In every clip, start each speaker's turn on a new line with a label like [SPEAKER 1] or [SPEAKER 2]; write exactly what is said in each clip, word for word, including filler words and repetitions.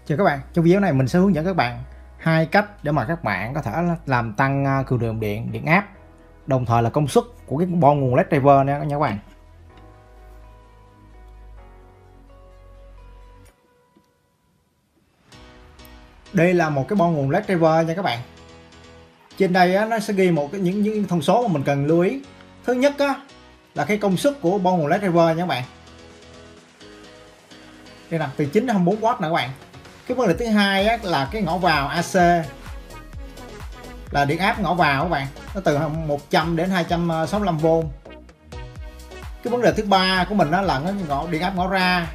[SPEAKER 1] Chào các bạn, trong video này mình sẽ hướng dẫn các bạn hai cách để mà các bạn có thể làm tăng cường độ điện, điện áp, đồng thời là công suất của cái bo nguồn led driver nha các bạn. Đây là một cái bo nguồn led driver nha các bạn. Trên đây á, nó sẽ ghi một cái những những thông số mà mình cần lưu ý. Thứ nhất á, là cái công suất của bo nguồn led driver nha các bạn. Đây nè, từ chín đến hai mươi bốn oát nè các bạn. Cái vấn đề thứ hai á, là cái ngõ vào a xê là điện áp ngõ vào các bạn, nó từ một trăm đến hai trăm sáu mươi lăm vôn. Cái vấn đề thứ ba của mình đó là cái ngõ điện áp ngõ ra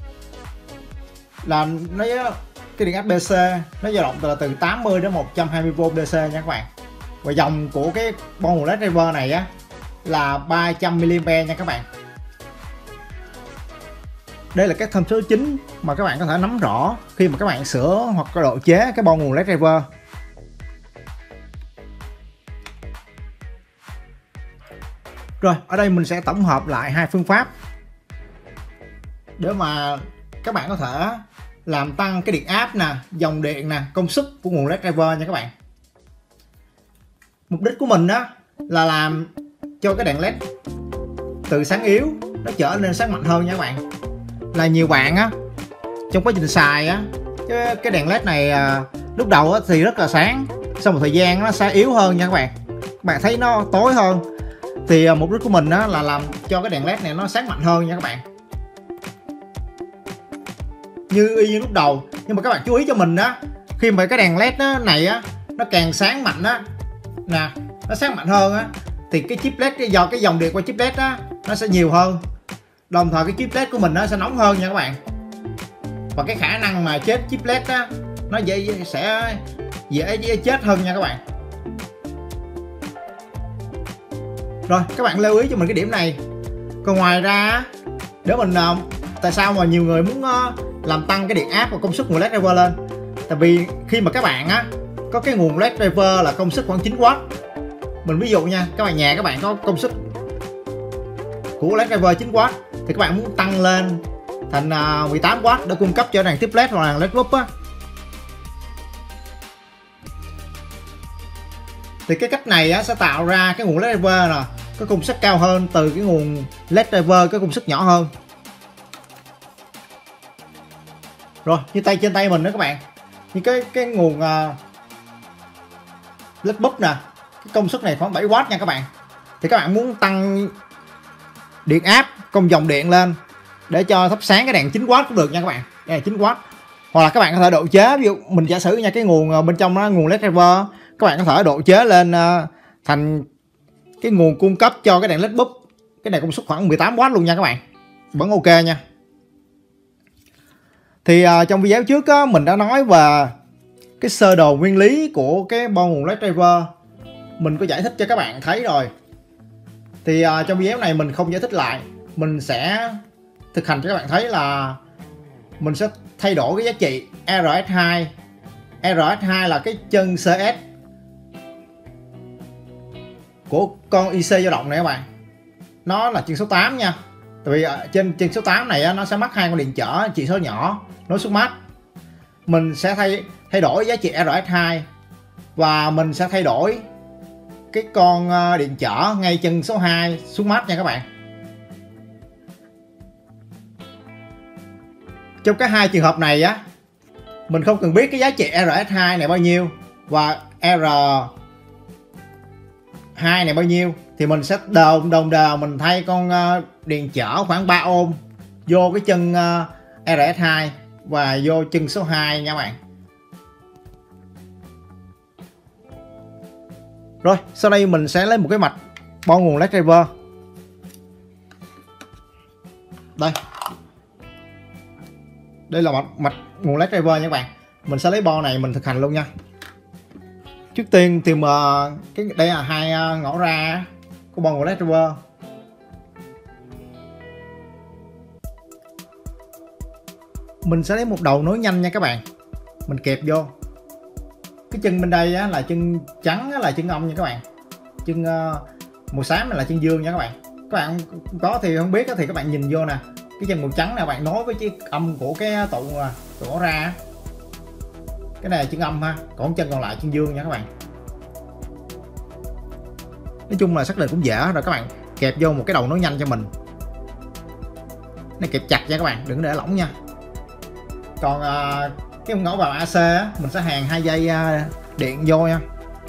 [SPEAKER 1] là nó cái điện áp đê xê nó dao động từ từ tám mươi đến một trăm hai mươi vôn đê xê nha các bạn. Và dòng của cái bo nguồn led driver này á là ba trăm mi li am pe nha các bạn. Đây là các thông số chính mà các bạn có thể nắm rõ khi mà các bạn sửa hoặc có độ chế cái bo nguồn led driver. Rồi, ở đây mình sẽ tổng hợp lại hai phương pháp để mà các bạn có thể làm tăng cái điện áp nè, dòng điện nè, công suất của nguồn led driver nha các bạn. Mục đích của mình đó là làm cho cái đèn led từ sáng yếu nó trở nên sáng mạnh hơn nha các bạn. Là nhiều bạn á trong quá trình xài á cái, cái đèn led này à, lúc đầu á, thì rất là sáng, sau một thời gian nó sẽ yếu hơn nha các bạn. Các bạn thấy nó tối hơn thì à, mục đích của mình á, là làm cho cái đèn led này nó sáng mạnh hơn nha các bạn. Như y như lúc đầu, nhưng mà các bạn chú ý cho mình á, khi mà cái đèn led á, này á nó càng sáng mạnh á nè, nó sáng mạnh hơn á thì cái chip led do cái dòng điện qua chip led á nó sẽ nhiều hơn. Đồng thời cái chip led của mình nó sẽ nóng hơn nha các bạn. Và cái khả năng mà chết chip led á nó dễ sẽ dễ, dễ chết hơn nha các bạn. Rồi các bạn lưu ý cho mình cái điểm này. Còn ngoài ra để mình tại sao mà nhiều người muốn làm tăng cái điện áp và công suất nguồn led driver lên, tại vì khi mà các bạn á có cái nguồn led driver là công suất khoảng chín oát, mình ví dụ nha, các bạn nhà các bạn có công suất của led driver chín oát thì các bạn muốn tăng lên thành mười tám oát để cung cấp cho đèn tiếp led hoặc là led bulb á, thì cái cách này á, sẽ tạo ra cái nguồn led driver nè có công suất cao hơn từ cái nguồn led driver có công suất nhỏ hơn. Rồi như tay trên tay mình đó các bạn, như cái cái nguồn uh, led bulb nè, cái công suất này khoảng bảy oát nha các bạn, thì các bạn muốn tăng điện áp công dòng điện lên để cho thắp sáng cái đèn chín oát cũng được nha các bạn. Đây là chín oát. Hoặc là các bạn có thể độ chế, ví dụ mình giả sử nha, cái nguồn bên trong đó nguồn led driver các bạn có thể độ chế lên uh, thành cái nguồn cung cấp cho cái đèn led bulb, cái này công suất khoảng mười tám oát luôn nha các bạn, vẫn ok nha. Thì uh, trong video trước á, mình đã nói về cái sơ đồ nguyên lý của cái bo nguồn led driver, mình có giải thích cho các bạn thấy rồi. Thì uh, trong video này mình không giải thích lại, mình sẽ thực hành cho các bạn thấy là mình sẽ thay đổi cái giá trị R S hai. R S hai là cái chân xê ét của con i xê dao động này các bạn, nó là chân số tám nha. Tại vì trên chân số tám này á, nó sẽ mắc hai con điện trở chỉ số nhỏ nối xuống mát. Mình sẽ thay thay đổi giá trị R S hai và mình sẽ thay đổi cái con điện trở ngay chân số hai xuống mát nha các bạn. Trong cái hai trường hợp này á, mình không cần biết cái giá trị R S hai này bao nhiêu và R hai này bao nhiêu, thì mình sẽ đồng đồng đều mình thay con điện trở khoảng ba ôm vô cái chân R S hai và vô chân số hai nha các bạn. Rồi sau đây mình sẽ lấy một cái mạch bo nguồn led driver. Đây đây là mạch, mạch nguồn led driver nha các bạn. Mình sẽ lấy bo này mình thực hành luôn nha. Trước tiên tìm uh, cái đây là hai uh, ngõ ra của bo nguồn led driver. Mình sẽ lấy một đầu nối nhanh nha các bạn, mình kẹp vô. Cái chân bên đây á, là chân trắng á, là chân âm nha các bạn, chân uh, màu xám là chân dương nha các bạn. Các bạn có thì không biết á, thì các bạn nhìn vô nè, cái chân màu trắng này bạn nối với chiếc âm của cái tụ tụ ngõ ra, Cái này là chân âm ha, còn chân còn lại chân dương nha các bạn. Nói chung là xác định cũng dễ rồi, các bạn kẹp vô một cái đầu nối nhanh cho mình. Này kẹp chặt nha các bạn, đừng để lỏng nha. Còn à, cái ngõ vào a xê á, mình sẽ hàn hai dây à, điện vô nha.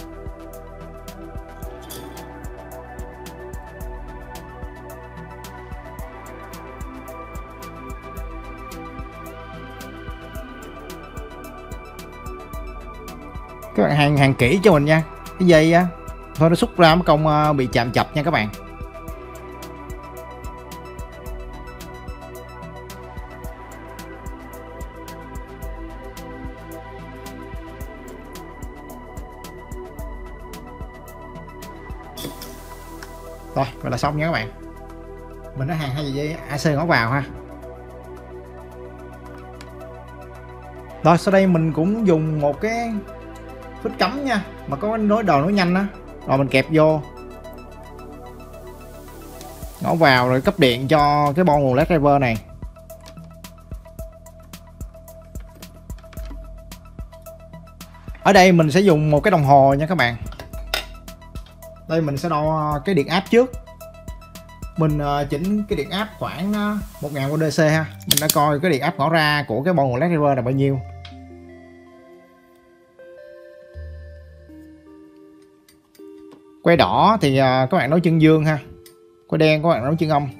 [SPEAKER 1] Các bạn hàn hàn kỹ cho mình nha, cái dây á thôi nó xúc ra mất công à, bị chạm chập nha các bạn. Rồi, vậy là xong nha các bạn. Mình đã hàn hai dây a xê ngõ vào ha. Rồi sau đây mình cũng dùng một cái phích cắm nha, mà có nối đầu nối nhanh á, rồi mình kẹp vô ngõ vào rồi cấp điện cho cái bon nguồn led driver này. Ở đây mình sẽ dùng một cái đồng hồ nha các bạn. Đây mình sẽ đo cái điện áp trước. Mình chỉnh cái điện áp khoảng một nghìn vôn đê xê ha. Mình đã coi cái điện áp ngõ ra của cái bon nguồn led driver là bao nhiêu. Quay đỏ thì các bạn nối chân dương ha. Quay đen các bạn nối chân âm.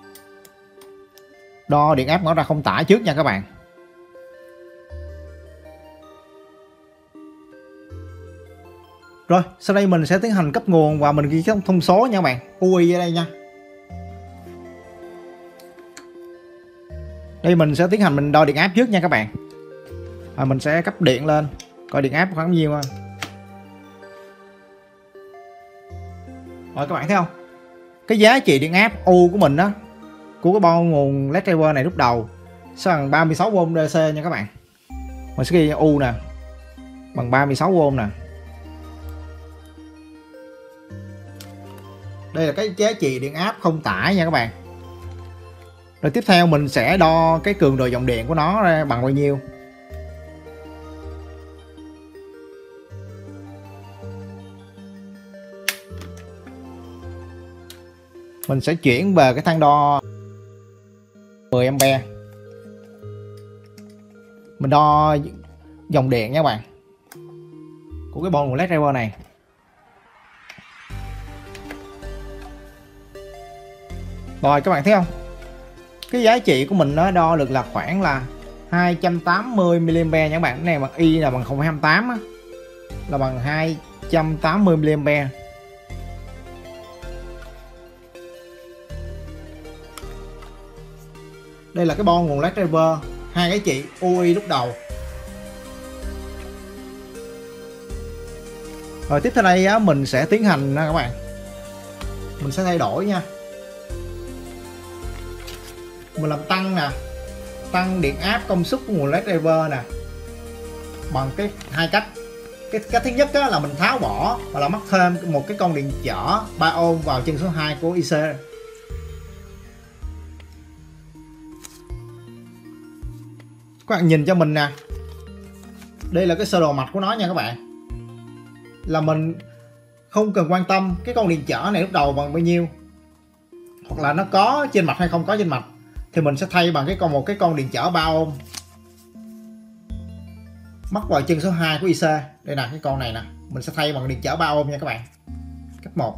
[SPEAKER 1] Đo điện áp ngõ ra không tải trước nha các bạn. Rồi, sau đây mình sẽ tiến hành cấp nguồn và mình ghi các thông số nha các bạn. u i ở đây nha. Đây mình sẽ tiến hành mình đo điện áp trước nha các bạn. À, mình sẽ cấp điện lên, coi điện áp khoảng bao nhiêu. Rồi các bạn thấy không? Cái giá trị điện áp U của mình đó, của cái bon nguồn led driver này lúc đầu sẽ bằng ba mươi sáu vôn đê xê nha các bạn. Mình sẽ ghi U nè, bằng ba mươi sáu vôn nè. Đây là cái giá trị điện áp không tải nha các bạn. Rồi tiếp theo mình sẽ đo cái cường độ dòng điện của nó ra bằng bao nhiêu. Mình sẽ chuyển về cái thang đo mười ampe. Mình đo dòng điện nha các bạn, của cái bon nguồn led driver này. Rồi các bạn thấy không? Cái giá trị của mình nó đo được là khoảng là hai trăm tám mươi mi-li-am-pe nha các bạn. Cái này bằng Y là bằng không phẩy hai tám á, là bằng hai trăm tám mươi mi-li-am-pe. Đây là cái bon nguồn led driver, hai cái trị u i lúc đầu. Rồi tiếp theo đây á, mình sẽ tiến hành nha các bạn. Mình sẽ thay đổi nha. Mình làm tăng nè, tăng điện áp công suất của nguồn led driver nè, bằng cái hai cách. Cái cách thứ nhất á, là mình tháo bỏ và là mắc thêm một cái con điện trở ba ôm vào chân số hai của i xê. Các bạn nhìn cho mình nè, đây là cái sơ đồ mạch của nó nha các bạn. Là mình không cần quan tâm cái con điện trở này lúc đầu bằng bao nhiêu, hoặc là nó có trên mạch hay không có trên mạch, thì mình sẽ thay bằng cái con một cái con điện trở ba ôm mắc vào chân số hai của i xê. Đây là cái con này nè, mình sẽ thay bằng điện trở ba ôm nha các bạn. Cách một.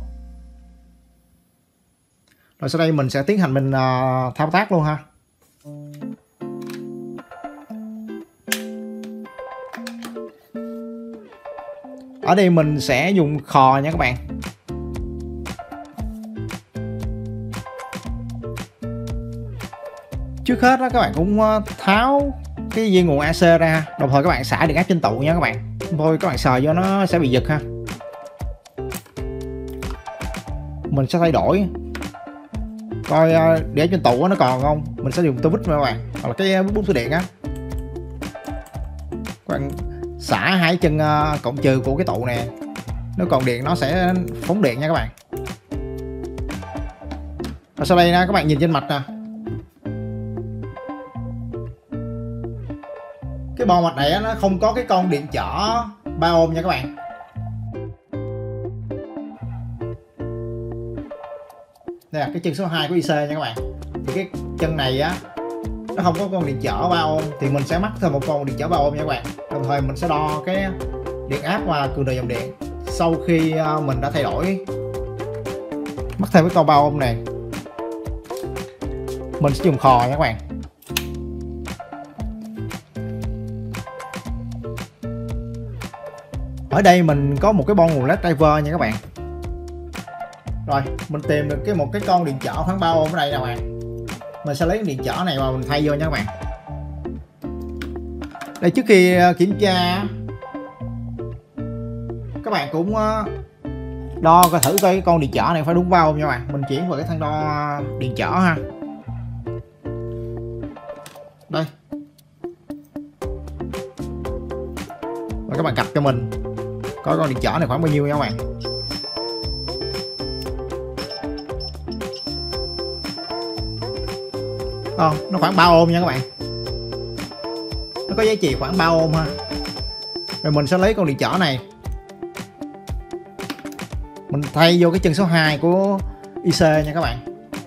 [SPEAKER 1] Rồi sau đây mình sẽ tiến hành mình uh, thao tác luôn ha. Ở đây mình sẽ dùng khò nha các bạn. Trước hết đó các bạn cũng tháo cái dây nguồn a xê ra, đồng thời các bạn xả điện áp trên tụ nha các bạn. Thôi các bạn sờ vô nó sẽ bị giật ha. Mình sẽ thay đổi coi điện áp trên tụ nó còn không. Mình sẽ dùng tô vít các bạn, hoặc là cái bút số điện á. Các bạn xả hai chân cộng trừ của cái tụ nè, nếu còn điện nó sẽ phóng điện nha các bạn. Rồi sau đây nè, các bạn nhìn trên mạch nè, cái bo mặt này á, nó không có cái con điện trở ba ôm nha các bạn. Đây là cái chân số hai của i xê nha các bạn. Thì cái chân này á nó không có con điện trở ba ôm thì mình sẽ mắc thêm một con điện trở ba ôm nha các bạn. Đồng thời mình sẽ đo cái điện áp và cường độ dòng điện sau khi mình đã thay đổi mắc thêm cái con ba ôm này. Mình sẽ dùng khò nha các bạn. Ở đây mình có một cái bon nguồn led driver nha các bạn. Rồi mình tìm được cái một cái con điện trở khoảng ba ôm ở đây nè các bạn. Mình sẽ lấy cái điện trở này và mình thay vô nha các bạn. Đây, trước khi kiểm tra các bạn cũng đo coi thử coi cái con điện trở này phải đúng ba ôm nha các bạn. Mình chuyển vào cái thang đo điện trở ha. Đây. Và các bạn cặp cho mình có con điện trở này khoảng bao nhiêu nha các bạn. Ờ, nó khoảng ba ôm nha các bạn. Nó có giá trị khoảng ba ôm ha. Rồi mình sẽ lấy con điện trở này mình thay vô cái chân số hai của i xê nha các bạn.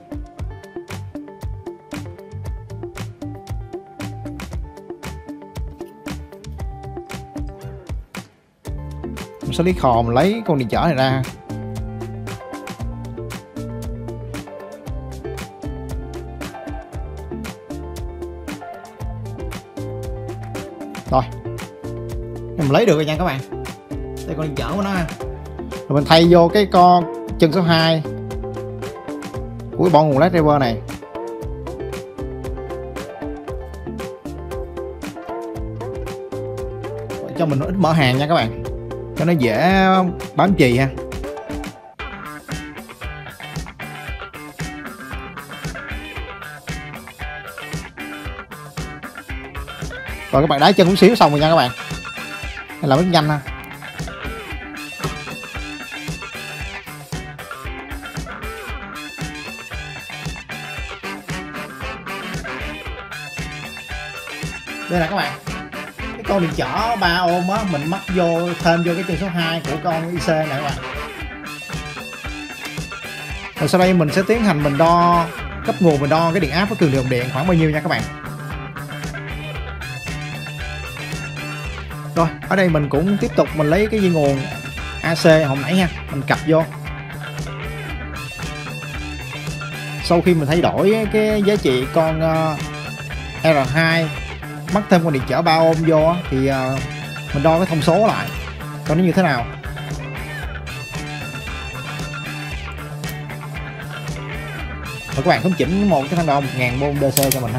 [SPEAKER 1] Mình sẽ lấy khò mình lấy con điện trở này ra. Rồi mình lấy được rồi nha các bạn. Đây con điện trở của nó ha. Rồi mình thay vô cái con chân số hai của cái bon nguồn led driver này. Cho mình ít mở hàng nha các bạn, cho nó dễ bám chì ha. Rồi các bạn đá chân cũng xíu xong rồi nha các bạn. Hay là rất nhanh ha. Đây là các bạn, cái con điện trở ba ôm á mình mắc vô thêm vô cái chân số hai của con i xê này các bạn. Rồi sau đây mình sẽ tiến hành mình đo cấp nguồn, mình đo cái điện áp với cường độ dòng điện khoảng bao nhiêu nha các bạn. Rồi ở đây mình cũng tiếp tục mình lấy cái dây nguồn a xê hồi nãy ha, mình cặp vô. Sau khi mình thay đổi cái giá trị con uh, rờ hai mắc thêm con điện trở ba ôm vô thì uh, mình đo cái thông số lại coi nó như thế nào. Và các bạn cũng chỉnh một cái thang đo một nghìn ohm đê xê cho mình ha.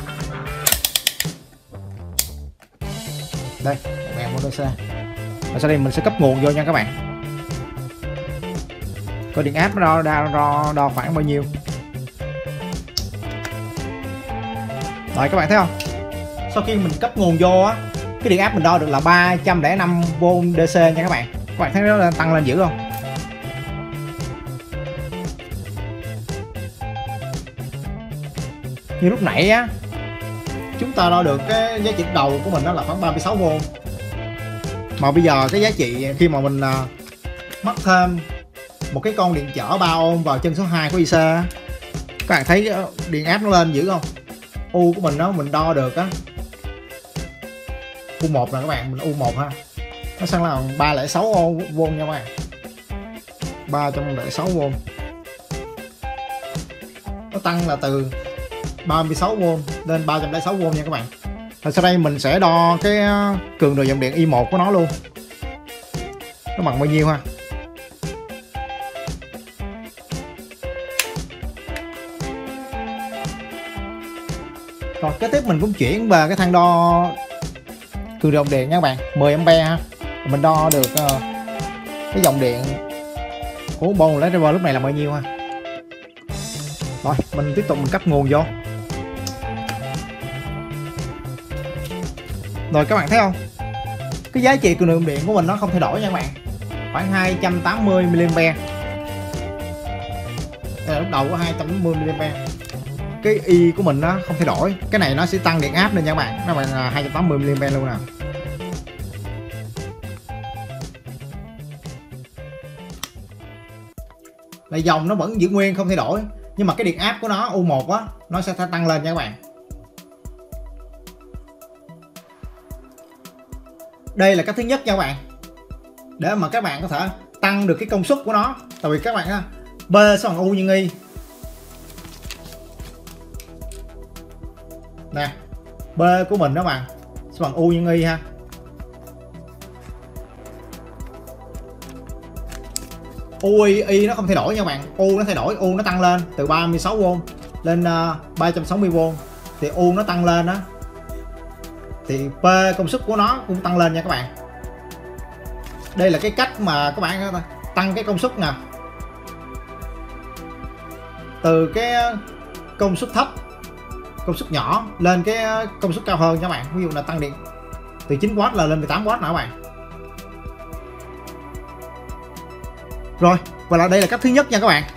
[SPEAKER 1] Đây, một nghìn ohm đê xê. Và sau đây mình sẽ cấp nguồn vô nha các bạn. Coi điện áp nó đo, đo, đo khoảng bao nhiêu. Rồi các bạn thấy không? Sau khi mình cấp nguồn vô á, cái điện áp mình đo được là ba trăm lẻ năm ohm đê xê nha các bạn. Các bạn thấy nó tăng lên dữ không? Như lúc nãy á, chúng ta đo được cái giá trị đầu của mình đó là khoảng ba mươi sáu ohm. Mà bây giờ cái giá trị khi mà mình uh, mắc thêm một cái con điện trở ba ohm vào chân số hai của i xê, các bạn thấy điện áp nó lên dữ không? U của mình đó mình đo được á, u một là các bạn, mình u một ha, nó sang là ba trăm lẻ sáu ohm nha các bạn, ba trăm lẻ sáu ohm. Nó tăng là từ ba mươi sáu ohm lên ba trăm lẻ sáu ohm nha các bạn. Và sau đây mình sẽ đo cái cường độ dòng điện i một của nó luôn, nó bằng bao nhiêu ha. Rồi kế tiếp mình cũng chuyển về cái thang đo cường độ dòng điện nha các bạn, mười ampe ha. Mình đo được uh, cái dòng điện của bon led driver lúc này là bao nhiêu ha. Rồi mình tiếp tục mình cấp nguồn vô. Rồi các bạn thấy không, cái giá trị cường độ dòng điện của mình nó không thay đổi nha các bạn, khoảng hai trăm tám mươi mi li ampe. Đây là lúc đầu có hai trăm tám mươi mi li ampe. cái y của mình nó không thay đổi. Cái này nó sẽ tăng điện áp lên nha các bạn, nó bằng hai trăm tám mươi mi-li-am-pe luôn nè. Là dòng nó vẫn giữ nguyên không thay đổi, nhưng mà cái điện áp của nó U một á nó sẽ tăng lên nha các bạn. Đây là cách thứ nhất nha các bạn, để mà các bạn có thể tăng được cái công suất của nó. Tại vì các bạn á, B sẽ bằng U nhân Y nè, B của mình đó bạn sẽ bằng U nhân Y ha. U Y, Y nó không thay đổi nha các bạn, U nó thay đổi, U nó tăng lên từ ba mươi sáu vôn lên uh, ba trăm sáu mươi vôn, thì U nó tăng lên đó, thì P công suất của nó cũng tăng lên nha các bạn. Đây là cái cách mà các bạn tăng cái công suất nè, từ cái công suất thấp, công suất nhỏ lên cái công suất cao hơn nha các bạn. Ví dụ là tăng điện từ chín oát là lên mười tám oát nữa các bạn. Rồi, và là đây là cách thứ nhất nha các bạn.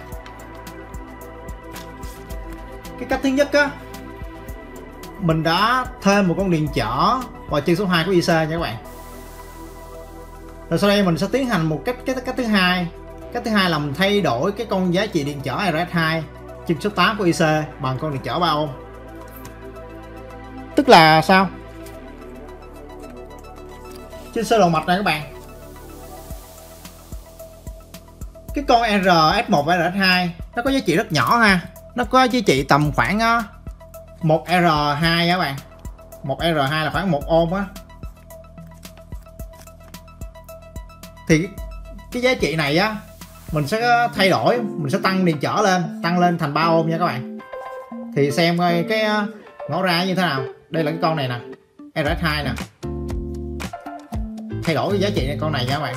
[SPEAKER 1] Cái cách thứ nhất á, mình đã thêm một con điện trở vào chân số hai của i xê nha các bạn. Rồi sau đây mình sẽ tiến hành một cách cái cách thứ hai. Cách thứ hai là mình thay đổi cái con giá trị điện trở R S hai chân số tám của i xê bằng con điện trở ba ohm. Tức là sao? Trên sơ đồ mạch này các bạn, cái con R S một và R S hai nó có giá trị rất nhỏ ha, nó có giá trị tầm khoảng một R hai các bạn, một R hai là khoảng một ohm á. Thì cái giá trị này á mình sẽ thay đổi, mình sẽ tăng điện trở lên, tăng lên thành ba ohm nha các bạn. Thì xem coi cái ngõ ra như thế nào. Đây là cái con này nè, R S hai nè, thay đổi cái giá trị này con này nha các bạn.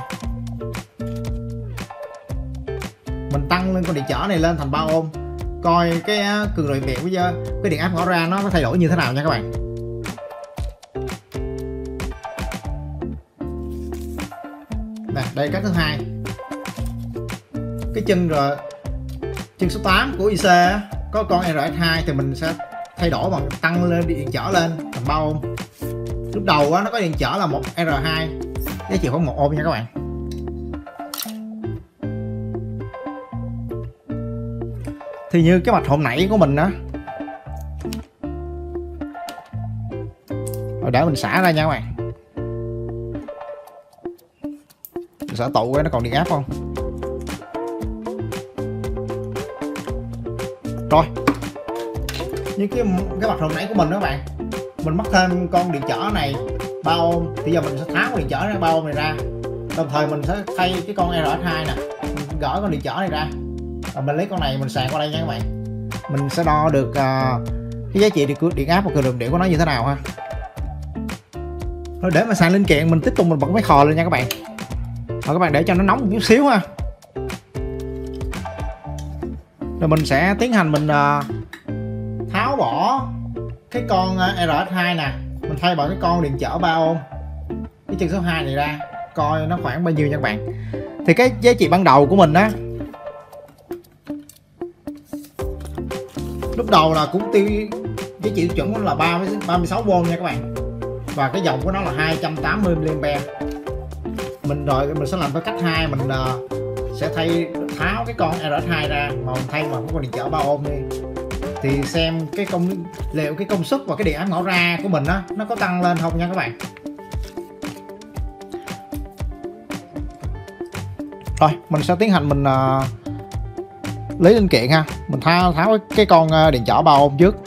[SPEAKER 1] Mình tăng lên con điện trở này lên thành ba ohm, coi cái cường độ điện bây giờ cái điện áp ngõ ra nó có thay đổi như thế nào nha các bạn. Nè, đây cách thứ hai. Cái chân rồi chân số tám của i xê có con R S hai thì mình sẽ thay đổi bằng tăng lên điện trở lên thành ba ohm. Lúc đầu á, nó có điện trở là một R hai, giá trị khoảng một ohm nha các bạn. Thì như cái mạch hồi nãy của mình đó, rồi để mình xả ra nha các bạn. Mình xả tụ cái nó còn điện áp không. Rồi, như cái cái mạch hồi nãy của mình đó các bạn, mình mắc thêm con điện trở này ba ohm, thì giờ mình sẽ tháo con điện trở ba ohm này ra, đồng thời mình sẽ thay cái con R S hai nè, mình gỡ con điện trở này ra, và mình lấy con này mình sạc qua đây nha các bạn. Mình sẽ đo được uh, cái giá trị điện áp và cường độ điện của nó như thế nào ha. Rồi để mà sạc linh kiện mình tiếp tục mình bật máy khò lên nha các bạn. Rồi các bạn để cho nó nóng một chút xíu ha. Rồi mình sẽ tiến hành mình uh, tháo bỏ cái con uh, R S hai nè, mình thay bằng cái con điện trở ba ohm, cái chân số hai này ra, coi nó khoảng bao nhiêu nha các bạn. Thì cái giá trị ban đầu của mình á, lúc đầu là cũng tiêu giá trị chuẩn của nó là ba mươi sáu vôn nha các bạn, và cái dòng của nó là hai trăm tám mươi mi-li-am-pe. Mình rồi mình sẽ làm theo cách hai, mình uh, sẽ thay tháo cái con R S hai ra mà mình thay bằng cái con điện trở ba ohm đi, thì xem cái công liệu cái công suất và cái điện áp ngõ ra của mình á nó có tăng lên không nha các bạn. Rồi mình sẽ tiến hành mình uh, lấy linh kiện ha, mình tháo tháo cái con điện trở ba ohm trước.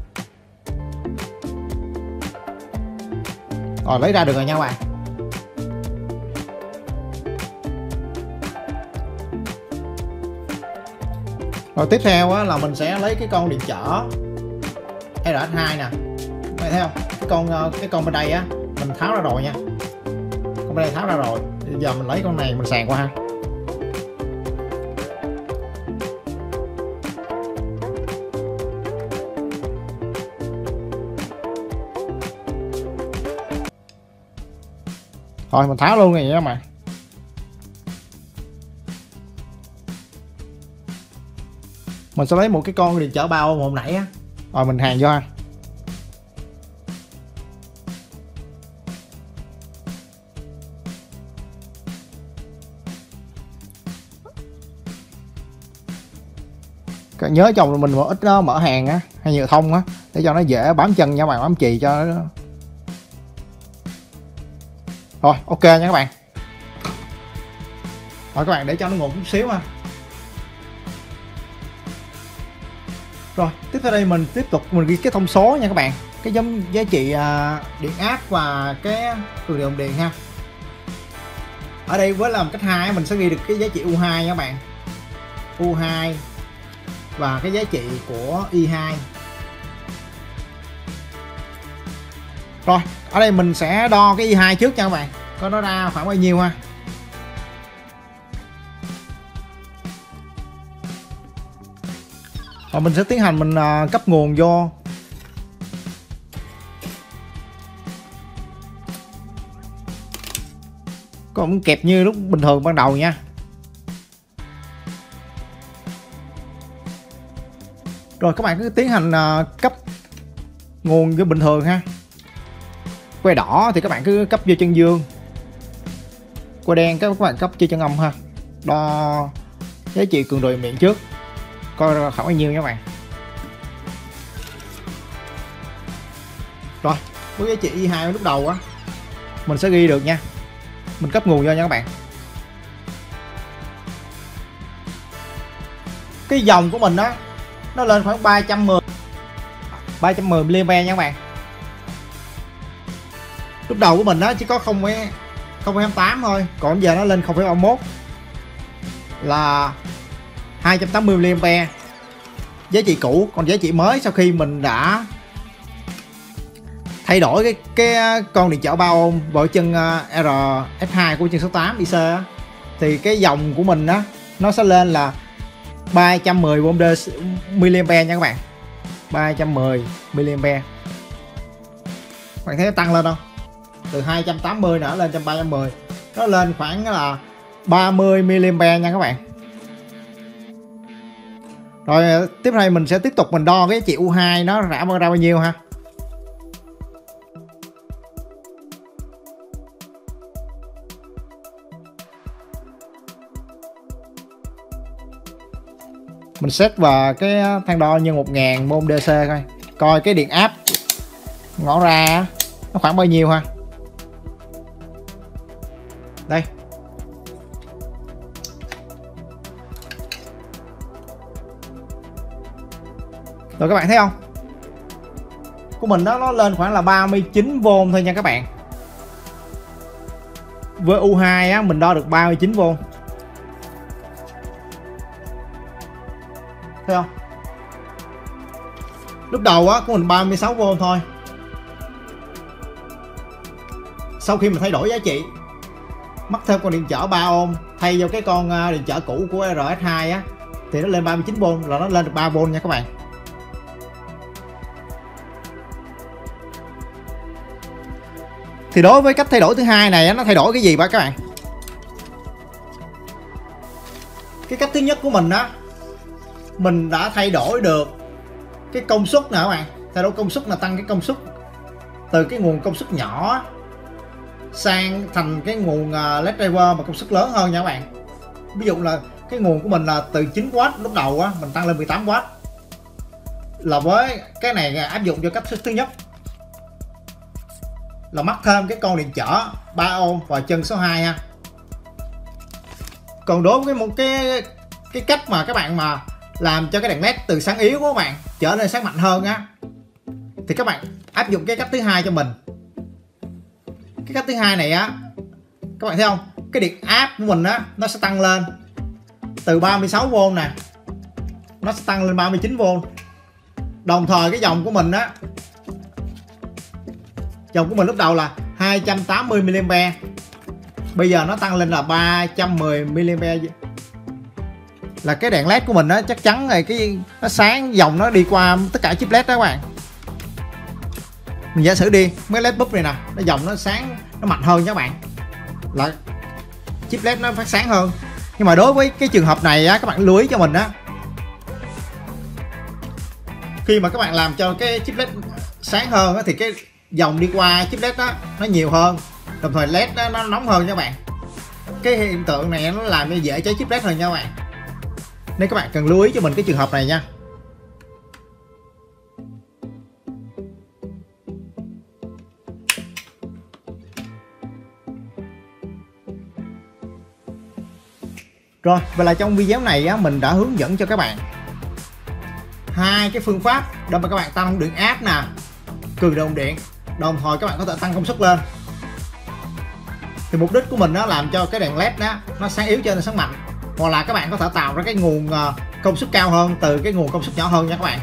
[SPEAKER 1] Rồi lấy ra được rồi nha các bạn. Rồi tiếp theo á, là mình sẽ lấy cái con điện trở R S hai nè, các bạn thấy không, cái con cái con bên đây á mình tháo ra rồi nha, con bên đây tháo ra rồi. Bây giờ mình lấy con này mình sàng qua ha. Rồi mình tháo luôn này nha các bạn. Mình sẽ lấy một cái con điện trở ba ohm hồi nãy á, Rồi mình hàn vô ha. Nhớ chồng mình một ít đó, mở hàng á hay nhựa thông á để cho nó dễ bám chân nha các bạn, bám chì cho nó. Rồi ok nha các bạn. Rồi các bạn để cho nó nguội chút xíu ha. Rồi tiếp theo đây mình tiếp tục mình ghi cái thông số nha các bạn, cái giống giá trị uh, điện áp và cái cường độ điện ha. Ở đây với làm cách hai mình sẽ ghi được cái giá trị U hai nha các bạn, U hai và cái giá trị của I hai. Rồi ở đây mình sẽ đo cái I hai trước nha các bạn, có nó ra khoảng bao nhiêu ha. Rồi mình sẽ tiến hành mình uh, cấp nguồn vô. Cũng kẹp như lúc bình thường ban đầu nha. Rồi các bạn cứ tiến hành uh, cấp nguồn vô bình thường ha. Que đỏ thì các bạn cứ cấp vô chân dương, que đen các bạn cấp vô chân âm ha. Đo giá trị cường độ điện miệng trước, coi khoảng bao nhiêu nha các bạn. Rồi với giá trị I hai lúc đầu á mình sẽ ghi được nha, mình cấp nguồn vô nha các bạn. Cái dòng của mình á nó lên khoảng ba trăm mười mi-li-am-pe nha các bạn. Lúc đầu của mình đó chỉ có không phẩy hai tám thôi, còn giờ nó lên không phẩy ba mốt là hai trăm tám mươi mi-li-am-pe giá trị cũ. Còn giá trị mới sau khi mình đã thay đổi cái cái con điện trở ba ôm vào chân R S hai của chân số tám i xê á, thì cái dòng của mình á nó sẽ lên là ba trăm mười mi-li-am-pe nha các bạn, ba trăm mười mi-li-am-pe. Các bạn thấy nó tăng lên không? Từ hai trăm tám mươi nữa lên ba trăm mười, nó lên khoảng là ba mươi mi-li-am-pe nha các bạn. Rồi tiếp theo mình sẽ tiếp tục mình đo cái giá trị U hai nó ra ra bao nhiêu ha. Mình set vào cái thang đo như một nghìn môn đê xê coi, coi cái điện áp ngõ ra nó khoảng bao nhiêu ha. Đây. Rồi các bạn thấy không? Của mình đó nó lên khoảng là ba mươi chín vôn thôi nha các bạn. Với U hai á mình đo được ba mươi chín vôn. Thấy không? Lúc đầu á của mình ba mươi sáu vôn thôi. Sau khi mình thay đổi giá trị, mắc thêm con điện trở ba ôm thay vô cái con điện trở cũ của R S hai á, thì nó lên ba mươi chín vôn, là nó lên được ba vôn nha các bạn. Thì đối với cách thay đổi thứ hai này á, nó thay đổi cái gì ba các bạn? Cái cách thứ nhất của mình á, mình đã thay đổi được cái công suất nè các bạn. Thay đổi công suất là tăng cái công suất từ cái nguồn công suất nhỏ sang thành cái nguồn led driver mà công suất lớn hơn nha các bạn. Ví dụ là cái nguồn của mình là từ chín oát lúc đầu á, mình tăng lên mười tám oát. Là với cái này áp dụng cho cách thứ nhất là mắc thêm cái con điện trở ba ôm vào chân số hai ha. Còn đối với một cái cái cách mà các bạn mà làm cho cái đèn led từ sáng yếu của các bạn trở nên sáng mạnh hơn á, thì các bạn áp dụng cái cách thứ hai cho mình. Cái cách thứ hai này á, các bạn thấy không? Cái điện áp của mình á nó sẽ tăng lên từ ba mươi sáu vôn nè, nó sẽ tăng lên ba mươi chín vôn. Đồng thời cái dòng của mình á, dòng của mình lúc đầu là hai trăm tám mươi mi-li-am-pe, bây giờ nó tăng lên là ba trăm mười mi-li-am-pe. Là cái đèn led của mình á chắc chắn rồi, cái nó sáng dòng nó đi qua tất cả chip led đó các bạn. Mình giả sử đi mấy led bulb này nè, nó dòng nó sáng nó mạnh hơn nha các bạn, là chip led nó phát sáng hơn. Nhưng mà đối với cái trường hợp này á, các bạn lưu ý cho mình á, khi mà các bạn làm cho cái chip led sáng hơn á, thì cái dòng đi qua chip led đó nó nhiều hơn, đồng thời led đó, nó nóng hơn nha các bạn. Cái hiện tượng này nó làm cho dễ cháy chip led hơn nha các bạn, nên các bạn cần lưu ý cho mình cái trường hợp này nha. Rồi, và là trong video này á, mình đã hướng dẫn cho các bạn hai cái phương pháp để mà các bạn tăng điện áp nè, cường độ điện, đồng thời các bạn có thể tăng công suất lên. Thì mục đích của mình đó làm cho cái đèn led đó nó sáng yếu cho nên sáng mạnh, hoặc là các bạn có thể tạo ra cái nguồn công suất cao hơn từ cái nguồn công suất nhỏ hơn nha các bạn.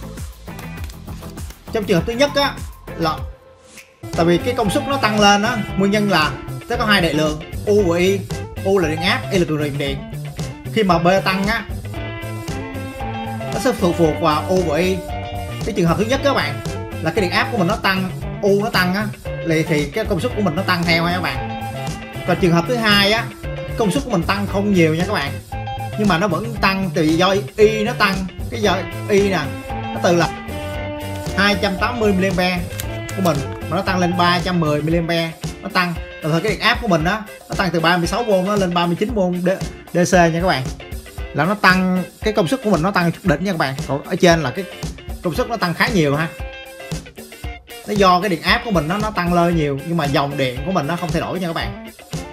[SPEAKER 1] Trong trường hợp thứ nhất á là tại vì cái công suất nó tăng lên á, nguyên nhân là nó có hai đại lượng U và I. U là điện áp, I là cường độ điện. Khi mà B tăng á, nó sẽ phụ thuộc vào U và I. Cái trường hợp thứ nhất các bạn là cái điện áp của mình nó tăng, U nó tăng á, thì cái công suất của mình nó tăng theo nha các bạn. Còn trường hợp thứ hai á, công suất của mình tăng không nhiều nha các bạn, nhưng mà nó vẫn tăng từ do Y nó tăng, cái do Y nè nó từ là hai trăm tám mươi mi-li-am-pe của mình mà nó tăng lên ba trăm mười mi-li-am-pe, nó tăng. Đồng thời cái điện áp của mình đó nó tăng từ ba mươi sáu vôn nó lên ba mươi chín vôn đê xê nha các bạn, là nó tăng cái công suất của mình nó tăng chút đỉnh nha các bạn. Còn ở trên là cái công suất nó tăng khá nhiều ha, nó do cái điện áp của mình nó nó tăng lên nhiều, nhưng mà dòng điện của mình nó không thay đổi nha các bạn.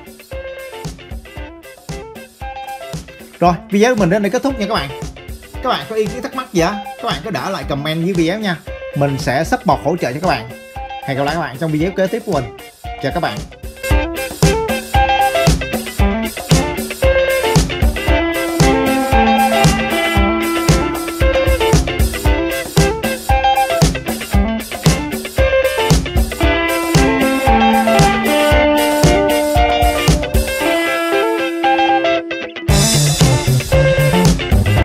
[SPEAKER 1] Rồi, video của mình đến đây kết thúc nha các bạn. Các bạn có ý kiến thắc mắc gì á, các bạn cứ để lại comment dưới video nha, mình sẽ support hỗ trợ cho các bạn. Hẹn gặp lại các bạn trong video kế tiếp của mình. Chào các bạn.